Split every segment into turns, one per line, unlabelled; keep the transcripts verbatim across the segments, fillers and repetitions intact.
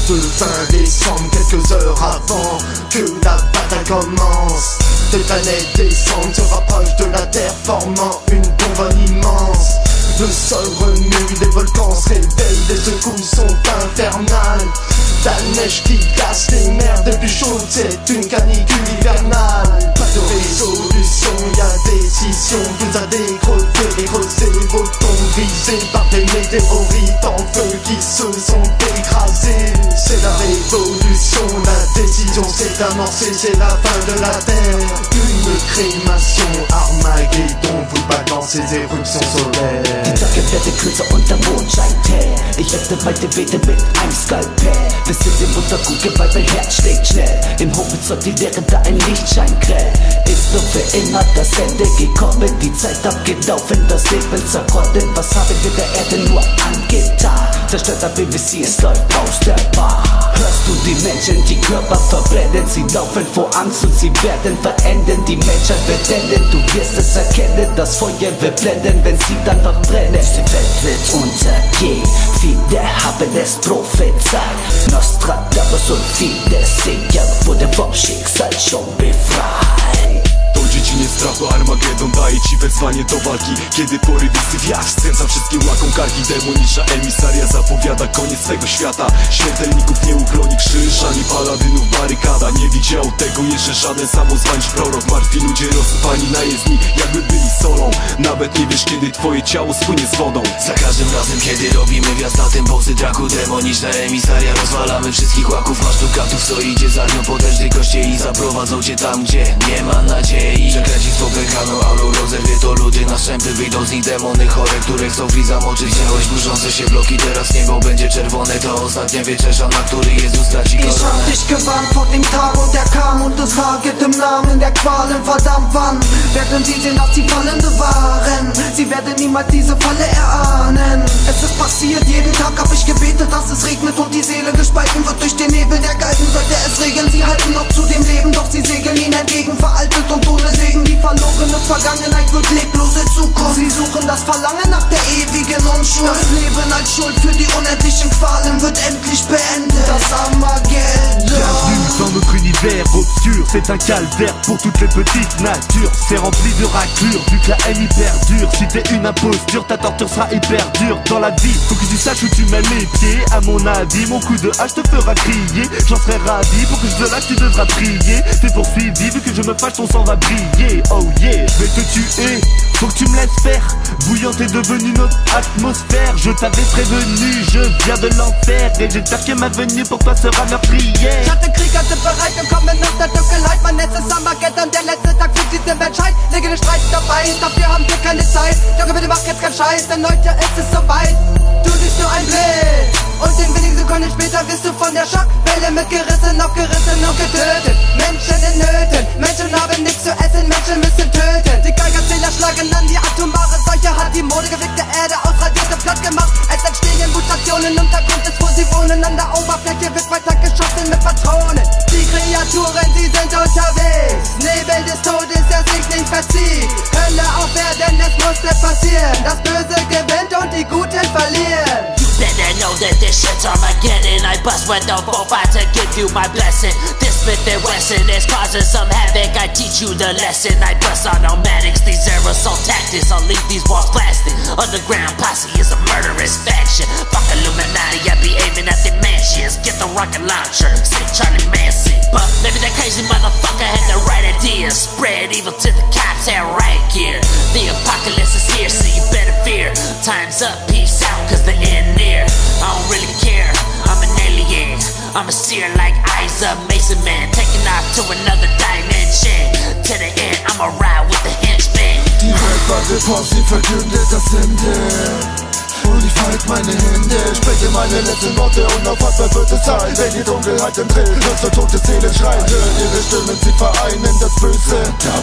le vingt décembre, quelques heures avant que la bataille commence. Des planètes descendent, se rapprochent de la terre, formant une bombe immense. Le sol remue, les volcans se réveillent, les secousses sont infernales. La neige qui glace les mers, des plus chaudes, c'est une canicule hivernale. Pas de résolution, y'a décision, vous a décroché et creusé vos tombes brisées par des météorites en feu qui se sont écrasés. C'est la révolution, la décision s'est amorcée, c'est la fin de la terre. Une crémation, Armageddon, vous balance ces éruptions solaires.
Die Tage werden kürzer und der Mond scheint hell. Ich öffne weite Wege mit einem Skalpell. Wir sind im Untergucke, weil mein Herz schlägt schnell. Im Horizont die Leere, da ein Lichtschein grell. Ist nur für immer das Ende gekommen. Die Zeit abgelaufen, das Leben zerrotten. Was haben wir der Erde nur angetan? Zerstörter B B C, es läuft aus der Bahn. Hörst du die Menschen, die Körper verbrennen? Sie laufen vor Angst und sie werden verenden. Die Menschheit wird enden, du wirst es erkennen. Das Feuer wird blenden, wenn sie dann verbrennen. Die Welt wird untergehen, viele haben es prophezeit. Nostradamus und viele Seher wurden vom Schicksal schon befreit.
To dziedziniec strachu, Armagedon daje ci wezwanie do walki. Kiedy porywisty wiatr skręca wszystkim łakom karki. Demoniczna emisaria zapowiada koniec swego świata. Śmiertelników nie uchroni krzyż, ani paladynów barykada. Nie widział tego jeszcze żaden samozwańczy prorok. Martwi ludzie rozsypani na jezdni, jakby byli solą. Nawet nie wiesz, kiedy twoje ciało spłynie z wodą.
Za każdym razem, kiedy robimy wjazd na temposy traku, demoniczna emisaria, rozwalamy wszystkich łaków. Masz tu katów, co idzie za nią potężnej koście i zaprowadzą cię tam, gdzie nie ma nadziei. Przekręcić popękaną aurą, rozerwie to ludy na szczępy. Wyjdą z nich demony chore, które chcą w zamoczyć. Widziałeś burzące się bloki, teraz niebo będzie czerwone. To ostatnia wieczerza, na której Jezus traci koronę.
Ich hab dich gewarnt vor dem Tag und er kam und es war geht im Namen der Qualen. Verdammt wann werden sie sehen, dass sie Fallende waren? Sie werden niemals diese Falle erahnen. Es ist passiert, jeden Tag hab ich gebetet, dass es regnet und die Seele gespalten wird durch den Nebel der Galgen. Sollte es regeln, sie halten noch zu dem Leben, doch sie segeln ihnen entgegen, veraltet und ohne Segen. Die verlorene Vergangenheit wird leblose Zukunft. Sie suchen das Verlangen nach der ewigen Unschuld. Das Leben als Schuld für die unendlichen Qualen wird endlich beendet. Das Armageddon.
Bienvenue dans notre univers obscur, c'est un calvaire pour toutes les petites natures. C'est rempli de raclures, vu que la haine y perdure. Si t'es une imposture, ta torture sera hyper dure. Dans la vie, faut que tu saches où tu mets les pieds. À mon avis, mon coup de hache te fera crier. J'en serais ravi, pour que je te lâche, tu devras prier. T'es poursuivi, vu que je me fâche, ton sang va briller. Oh yeah, je vais te tuer, faut que tu me laisses faire. Bouillante est devenue notre atmosphère. Je t'avais prévenu, je viens de l'enfer. Et j'espère que ma venue pour toi sera meurtrière.
Ich hatte Krieger sind bereit gekommen aus der Dunkelheit. Mein Netz ist Armageddon, der letzte Tag für diese Menschheit. Lege den Streit dabei, dafür haben wir keine Zeit. Junge, bitte mach jetzt keinen Scheiß, denn heute ist es soweit. Du siehst nur ein Bild und in wenigen Sekunden später wirst du von der Schockwelle mitgerissen, aufgerissen und getötet. Menschen in Nöten, Menschen haben nichts zu essen, Menschen müssen töten. Die Geigerzähler schlagen an, die atomare Seuche hat die modegewickte Erde ausradierte platt gemacht. Es entstehen Mutationen, Untergrund ist, wo sie wohnen. An der Oberfläche wird weiter geschossen mit Patronen. Die Kreaturen, sie sind unterwegs. Nebel des Todes, der sich nicht verzieht. Hölle auf Erden, es musste passieren. Das Böse gewinnt und die Guten verlieren.
Better know that this shit's Armageddon. I bust window profile to give you my blessing. This Smith and Wesson is causing some havoc. I teach you the lesson. I bust automatics, these aerosol tactics. I'll leave these walls blasted. Underground posse is a murderous faction. Fuck Illuminati, I be aiming at the mansions. Get the rocket launcher, say Charlie Manson. But maybe that crazy motherfucker had the right idea. Spread evil to the cops and right here. The apocalypse is here, so you better fear. Time's up, peace out, cause the end near. I don't really care, I'm an alien. I'm a seer like Isaac Mason Man. Taking off to another dimension. To the end, I'ma ride with the henchmen.
Die Welt wartet auf, sie verkündet das Ende. Und ich falk meine Hände, spreche meine letzten Worte, unaufhaltbar wird es sein. Wenn die Dunkelheit entritt, hörst du tote Seelen schreien. Hören ihre Stimmen, sie vereinen das Böse.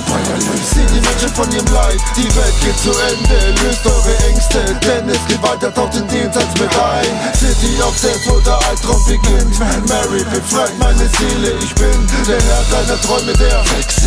Sieh die Menschen von ihrem Leid, die Welt geht zu Ende. Löst eure Ängste, denn es geht weiter, taucht in Jenseits mit ein. City of Death, wo der Albtraum beginnt. Mary befreit meine Seele, ich bin der Herr deiner Träume, der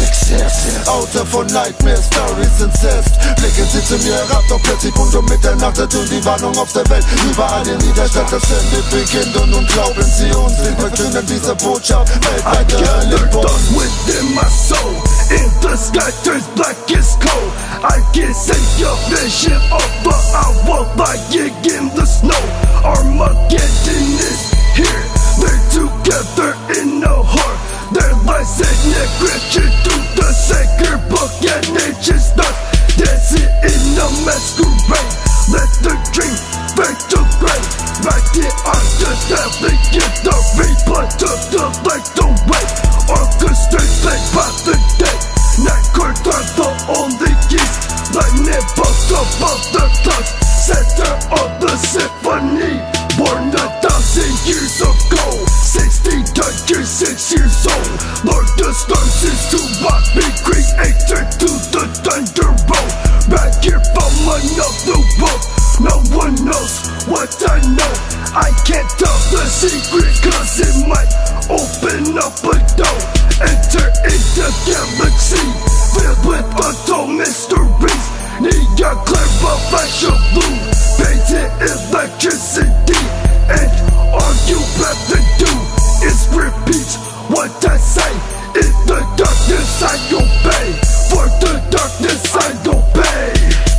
Autor von Nightmare Stories Incest. Blicken sie zu mir herab, doch plötzlich Punkt um Mitternacht, da tun die Warnung
Hoffnung auf der Welt. Überall in jeder Stadt das Ende beginnt und nun glauben sie uns. Wir verkünden diese Botschaft weltweit der Hölle.
Within my soul, in the sky turns black as coal. I can see your vision over, I walk like it in the snow. Armageddon is here, they're together in the heart. Their lives and encryption through the sacred book, and they just not dancing in a masquerade. Let the dream fade to gray. Right here on the staff, they get the replay took the light away. Orchestrate played by the day. Night court are the only keys. Lightning bolts above the clouds, center of the symphony. Born a thousand years ago, sixty years, six years old. Lord the stars is to watch me, creator to the thunder roll. Right here from another world, no one knows what I know. I can't tell the secret cause it might open up a door. Enter into galaxy filled with untold mysteries. Neon clarifies your blue, painted electricity. And all you have to do is repeat what I say. In the darkness I obey, for the darkness I obey.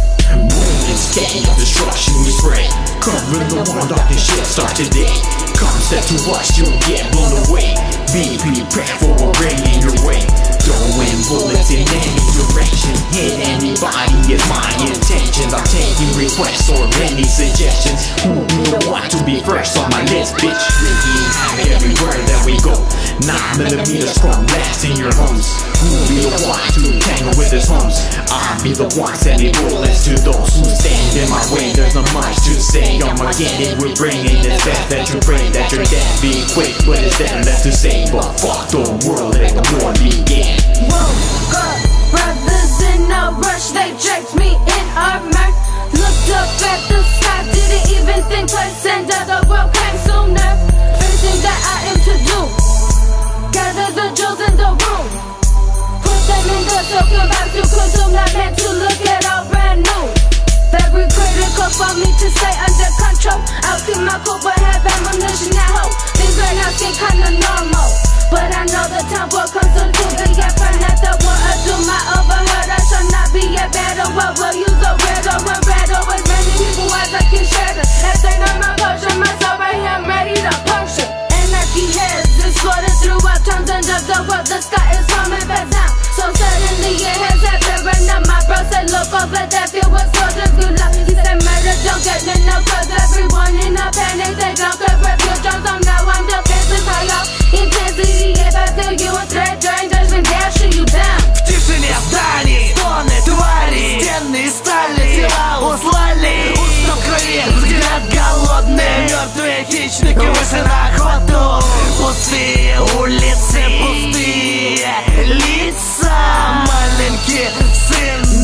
Instead of destruction we spread, covering the world of this shit start today. Concept to watch, you'll get blown away. Be prepared for a rain in your way. Throwing bullets in any direction, hit anybody is my intention. I'm taking requests or any suggestions. Who will want to be first on my list, bitch? Rigging havoc everywhere that we go. Nine millimeters from blast in your homes. Who be the one to tangle with his homes? I'll be the one sending bullets to those who stand in my way. There's not much to say. Armageddon, we're bringing this death that you pray that you're dead. Be quick, but it's there left to say. But fuck the world, let the war begin.
Woke up, brothers in a rush, they checked me in armor. Looked up at the sky, didn't even think twice, and the world came sooner. First thing that I am to do, gather the jewels in the room, put them in the silken box to consume, not meant to look at all brand new. Very critical for me to stay under control. I'll keep my cool but have ammunition at home. Things right now seem kinda normal, but I know the time will come soon to be a friend at the war. I do my overheard, I shall not be a battle. What will use a riddle and rattle as many people as I can share them. As they know my potion, my soul right here, I'm ready to function. Anarchy has exploded throughout tons and of the world. The sky is coming back down, so suddenly it has happened. Now my bro said look over that field was so good luck. He said murder don't get me no cause everyone in a panic. They don't get refuge on some now I'm defensive. High up intensity. If I feel you a threat during judgment day I'll shoot you down.
В тишине зданий стоны твари, стены стали, тела услали. Уста в крови, взгляд голодный. Мертвые хищники вышли на охоту. Пустые улицы, пустые лица. Маленький сын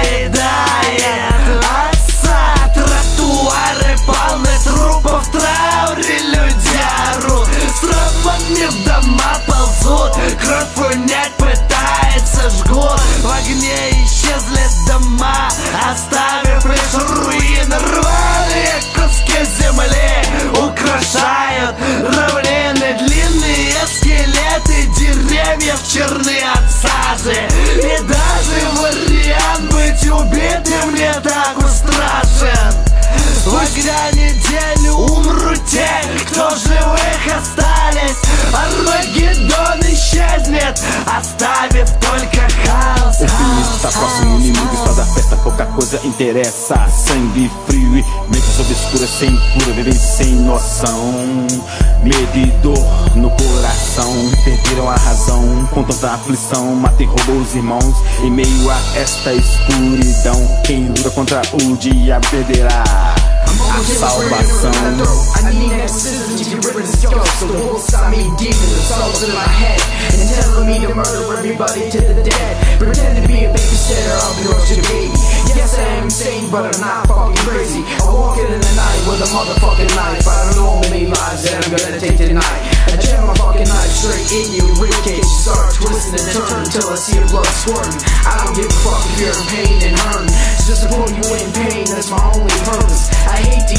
доедает отца. Тротуары полны трупов, трауре люди орут. С травмами в дома ползут, кровь унять пытается, жгут. В огне исчезли дома, оставив лишь руины. Рваные куски земли украшают равнины. Длинные скелеты деревьев черны от сажи. И даже вариант быть убитым не так уж страшен. В огня неделю умрут те, кто живых остались. Армагеддон исчезнет, оставив только хаос.
O fim está próximo, o inimigo está da festa, pouca coisa interessa. Sangue frio e mentes obscuras sem cura, vivem sem noção. Medo e dor no coração, perderam a razão. Com tanta aflição, mata e roubou os irmãos. Em meio a esta escuridão, quem luta contra o dia perderá a salvação.
I need exorcism to get rid of the scars. So the wolves I mean demons, it's all in my head, and telling me to murder everybody to the dead. Pretend to be a babysitter, I'll be roast your baby. Yes, I am insane, but I'm not fucking crazy. I walk in in the night with a motherfucking knife. I don't know how many lives that I'm gonna take tonight. I jam my fucking knife straight in your ribcage. Start twisting and turning till I see your blood squirting. I don't give a fuck if you're in pain and hurting. It's just to put you in pain, that's my only purpose. I hate these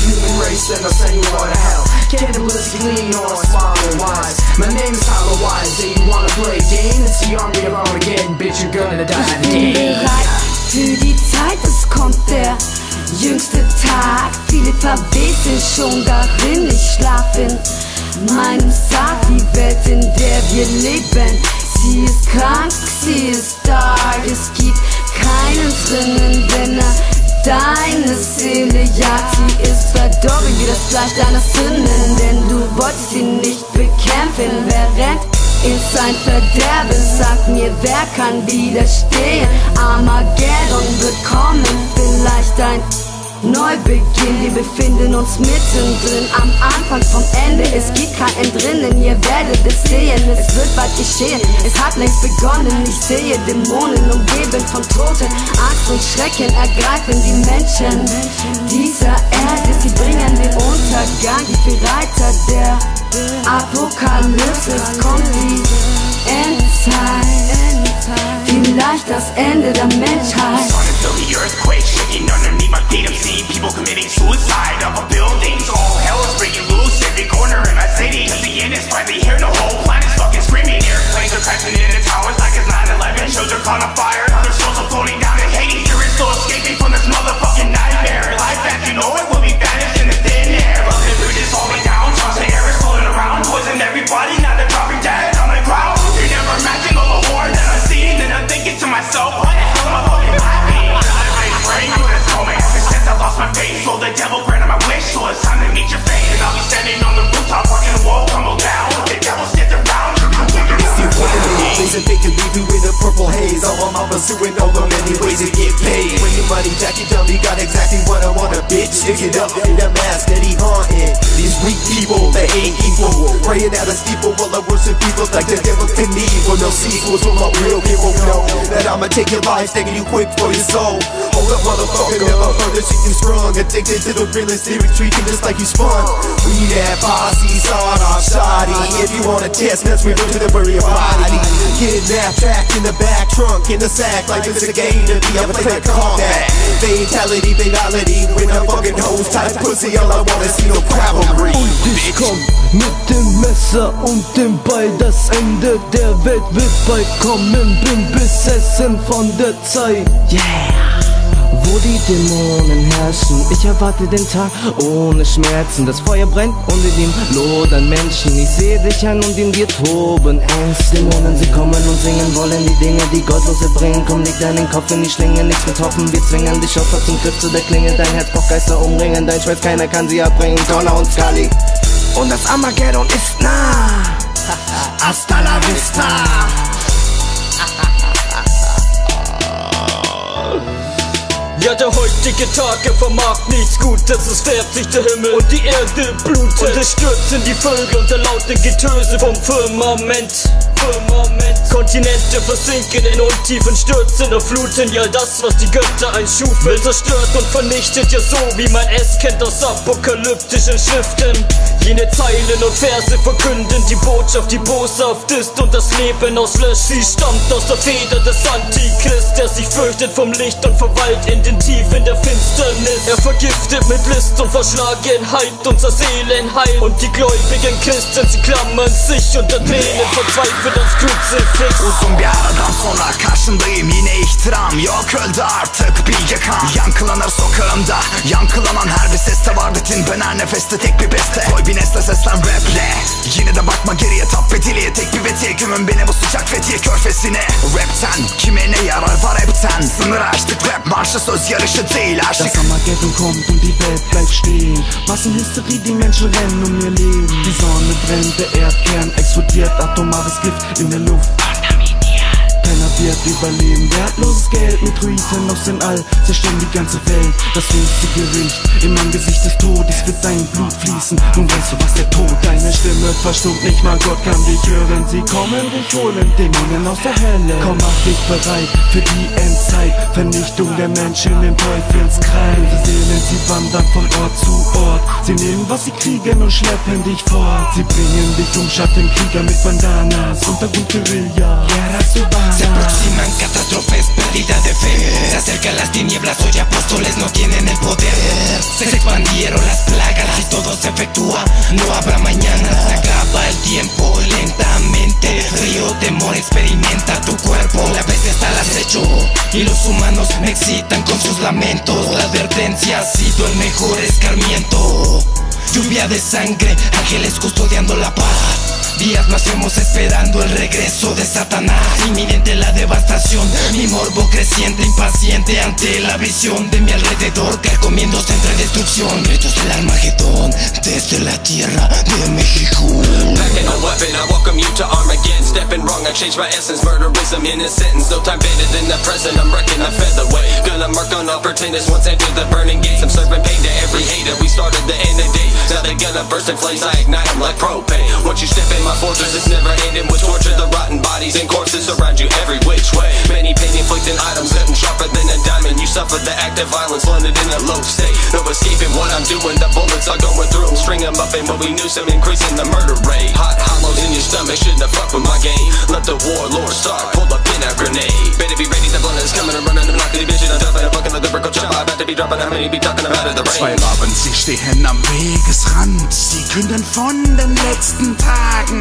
disgrace, then I'll send you all to hell. Cannibalistically on swallowing wise. My name is Hollow Wise. Say you wanna play Dean? It's the army of Armageddon, bitch, you're gonna die today.
Für die Zeit, es kommt der jüngste Tag. Viele verwesen schon darin, ich schlaf in meinem Sarg. Die Welt, in der wir leben, sie ist krank, sie ist dark. Es gibt keinen drinnen, wenn er deine Seele jagt. Sie ist verdorben wie das Fleisch deiner Sünden, denn du wolltest sie nicht bekämpfen. Wer rennt in sein Verderben? Sag mir, wer kann widerstehen? Armageddon wird kommen, vielleicht ein Neubeginn. Wir befinden uns mittendrin, am Anfang vom Ende. Es gibt kein Entrinnen, ihr werdet es sehen. Es wird bald geschehen, es hat längst begonnen. Ich sehe Dämonen umgeben von Toten. Angst und Schrecken ergreifen die Menschen dieser Erde. Sie bringen den Untergang, die Reiter der Apokalypse. Es kommt die Endzeit, vielleicht das Ende der Menschheit.
The earthquake shaking underneath my feet. I'm seeing people committing suicide up of buildings. All hell is breaking loose every corner in my city. Cause the end is finally here, the whole planet's fucking screaming. Airplanes are crashing into towers like it's nine eleven. Children caught on fire, other souls are floating down to Hades. You're still escaping from this motherfucking nightmare. Life as you know it will be vanished in the thin air. Building bridges falling down, tons of air is floating around. Poison everybody, now they're dropping dead on the ground. You're never matching all the horror that I'm seeing. And I'm thinking to myself, what the hell am I fucking laughing? Praying for this moment, ever since I lost my faith. So the devil granted my wish, so it's time to meet your fate. And I'll be standing on the rooftop, watching the wall crumble down. The devil sits around,
see what it is, and they can leave you in a purple haze. All I'm pursuing all the many ways to get paid. When your money jack you dumb, you got exactly what I want, a bitch. Stick it up in the mask that he haunted. These weak people, they ain't equal. Praying out a steeple while I worship people like the devil can evil. No sequels, so my real people know that I'ma take your life, taking you quick for your soul. Hold up, motherfucker, never heard that shit you strong. Addicted to the realest lyrics, treating just like you spun. We that posse, sawed off shoddy. If you wanna test, let's refer to the bury your body. Kidnapped, trapped in the back trunk, in the sack, like it's a game to be. I'ma play combat. Fatality, fatality, with a fucking hose tight pussy. All I wanna see no cavalry.
Und ich komm mit dem Messer und dem Beil. Das Ende der Welt wird bald kommen. Bin besessen von der Zeit. Yeah! Wo die Dämonen herrschen, ich erwarte den Tag ohne Schmerzen. Das Feuer brennt und in ihm lodern Menschen. Ich sehe dich an und in dir toben Ängste. Dämonen, sie kommen und singen wollen die Dinge, die Gottlose bringen. Komm, leg deinen Kopf in die Schlinge, nichts mit Hoffen. Wir zwingen dich Opfer zum Griff zu der Klinge. Dein Herz braucht Geister umringen, dein Schweiß, keiner kann sie abbringen. Donner und Scully. Und das Armageddon ist nah. Hasta la vista.
Ja, der heutige Tag, er vermag nichts Gutes. Es färbt sich der Himmel und die Erde blutet. Und es stürzen die Vögel unter laute Getöse vom Firmament. Firmament. Kontinente versinken in Untiefen, stürzen auf Fluten. Ja, das, was die Götter einschufen, zerstört und vernichtet. Ja, so wie man es kennt aus apokalyptischen Schriften. Jene Zeilen und Verse verkünden die Botschaft, die boshaft ist und das Leben auslöscht. Sie stammt aus der Feder des Antichrist, der sich fürchtet vom Licht und verweilt in den Tiefen der Finsternis. Er vergiftet mit List und Verschlagenheit unser Seelenheil. Und die gläubigen Christen, sie klammern sich unter Tränen verzweifelt ans Kruzifix.
Uzun bir aradan sonra karşındayım, yine ihtiram yok, öldü artık bilge kan. Yankılanır sokağımda, yankılanan her bir seste var ritim. Ben her nefeste tek bir beste, koy bir nesle seslen raple. Yine de bakma geriye, tap ve diliye, tek bir vetiye. Gömün beni bu sıcak Fethiye körfesine. Rapten kime ne yarar var hepten. Sınır açtık, rap marşı söz yarışı değil aşık.
Das Armageddon kommt und die Welt bleibt stehen. Massenhysterie, die Menschen rennen um ihr Leben. Die Sonne brennt, der Erdkern explodiert, atomares Gift in der Luft. Keiner wird überleben, wertloses Geld mit Ruinen aus dem All zerstören die ganze Welt. Das höchste Gericht im Angesicht des Todes wird dein Blut fließen. Nun weißt du, was der Tod, deine Stimme verstummt, nicht mal Gott kann dich hören. Sie kommen dich holen, Dämonen aus der Hölle. Komm, mach dich bereit für die Endzeit, Vernichtung der Menschen im Teufelskreis. Die Seelen, sie wandern von Ort zu Ort. Sie nehmen, was sie kriegen und schleppen dich fort. Sie bringen dich um, Schattenkrieger mit Bandanas, Untergrundguerilla. Ja, das du warst.
Se aproximan catástrofes, pérdida de fe. Se acercan las tinieblas, hoy apóstoles no tienen el poder. Se expandieron las plagas y todo se efectúa. No habrá mañana, se acaba el tiempo lentamente. Río, temor, experimenta tu cuerpo. La bestia está al acecho y los humanos me excitan con sus lamentos. La advertencia ha sido el mejor escarmiento. Lluvia de sangre, ángeles custodiando la paz. Días más hemos esperando el regreso de Satanás. Inminente la devastación, mi morbo creciente, impaciente ante la visión de mi alrededor, carcomiéndose entre destrucción. Gritos del Armagedón desde la tierra de México.
Packing a weapon, I welcome you to Armageddon. Stepping wrong, I changed my essence. Murderism in a sentence. No time bended in the present. I'm wrecking a featherweight. Gonna mark on all pretenders once entered the burning gates. I'm serving pain to every hater. We started the end of days. Now they're gonna burst in flames. I ignite them like propane. Once you step in my fortress, it's never ending with torture. The rotten bodies and corpses surround you every which way. Many pain-inflicting items, cutting sharper than a diamond. You suffer the act of violence, landed in a low state. No escaping what I'm doing. The bullets are going through them. String them up, and when we knew some increasing the murder rate. Hot hollows in your stomach, shouldn't have fucked with my game. Let the warlord start, pull up in a grenade. Better be ready, the blunt is coming and running. I'm not gonna be bitching, I'm dumping, I'm fucking the vertical chop. I about to be dropping, how many be talking about it, the rain.
Zwei Raben, sie stehen am Wegesrand. Sie künden von den letzten Tagen.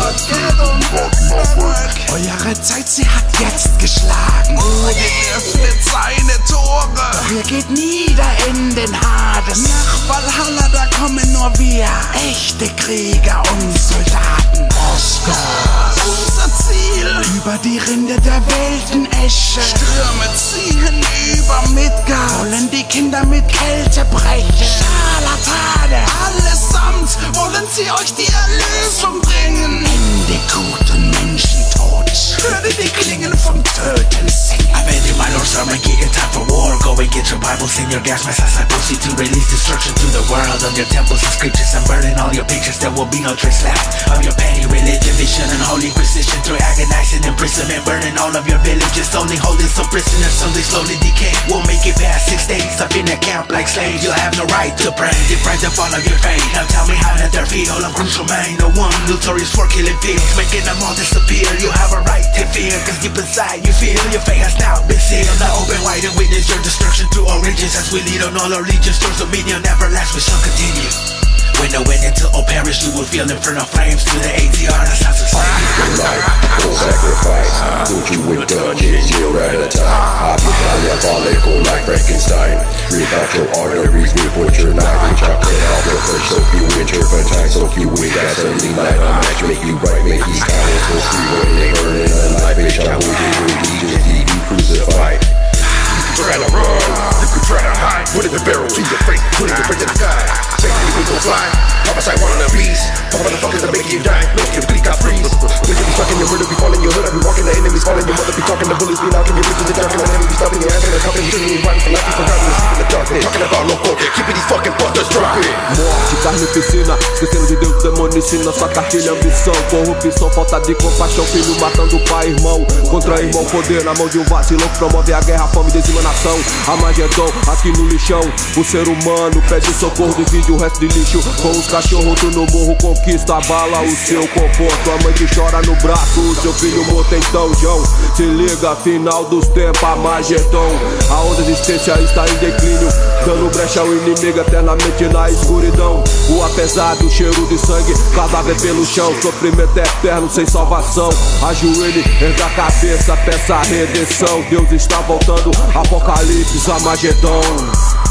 Eure Zeit, sie hat jetzt geschlagen. Odin öffnet seine Tore. Doch ihr geht nieder in den Hades. Nach Valhalla, da kommen nur wir. Echte Krieger und Soldaten. Oscar, unser Ziel. Über die Rinde der Weltenesche. Stürme ziehen über Midgard. Wollen die Kinder mit Kälte brechen. Scharlatane, allesamt wollen sie euch die Erlösung bringen. Ende Gut und Menschentod. Höre die Klingen vom Töten singen. I made you my lord's Armageddon, time for war. Go and get your Bibles and your gas masks as I proceed to release destruction to the world. On your temples and scriptures, I'm burning all your pictures. There will be no trace left of your petty religion, vision, and holy inquisition. Through agonizing imprisonment, burning all of your villages. Only holding some prisoners, so they slowly decay. We'll make it past six days up in a camp like slaves. You'll have no right to pray, deprived of all of your faith. Now tell me how did there feel? I'm crucial man, the one notorious for killing fields, making them all disappear. You have a right to fear, cause deep inside you feel your fate has now been sealed. Now open wide and witness your destruction through all regions. As we lead on all our legions towards dominion, never last, we shall continue. When the wind until all perish, you will feel infernal flames to the A T R, that's how society.
Full sacrifice, put you with dungeons, zero at a time. I'll be diabolical like Frankenstein. Rip out your arteries, rip with your knife. And chop it off your flesh, soak you in turpentine. Soak you with gasoline like a match. Make you bright, make you kind of full free. When they burning alive, bitch, I will get you, just leave you crucified. You could try to run, you could try to hide. Put in the barrel to your face, put it in the sky. Basically we gon' fly, homicide one on the beast. Pop motherfuckers that make you die, make you bleak, I freeze. When you be stuck in your murder, be falling your hood. I be walking, the enemies falling, your mother be talking. The bullets be knocking, your bitches are talking. The enemy be stopping your ass and they're talking. You shouldn't even run for life, you forgot to sleep in the darkness. Talking about local, keeping these fucking fuckers drunk.
Morte, carnificina, esquecendo de Deus, demônio ensina. Sua cartilha, ambição, corrupção, falta de compaixão. Filho matando pai, irmão, contra irmão. Poder na mão de um vacilão que promove a guerra, fome, dizima nação. Armagedon, aqui no lixão. O ser humano pede socorro, divide o resto de lixo. Com os cachorros tu no morro, conquista a bala, o seu conforto. A mãe que chora no braço, o seu filho morto então, João. Se liga, final dos tempos, Armagedon. A onda existência está em declínio, dando brecha ao inimigo eternamente na escuridão. O pesado, cheiro de sangue, cadáver pelo chão. Sofrimento eterno, sem salvação. Ajoelhe, erga a cabeça, peça a redenção. Deus está voltando, Apocalipse, Armagedon.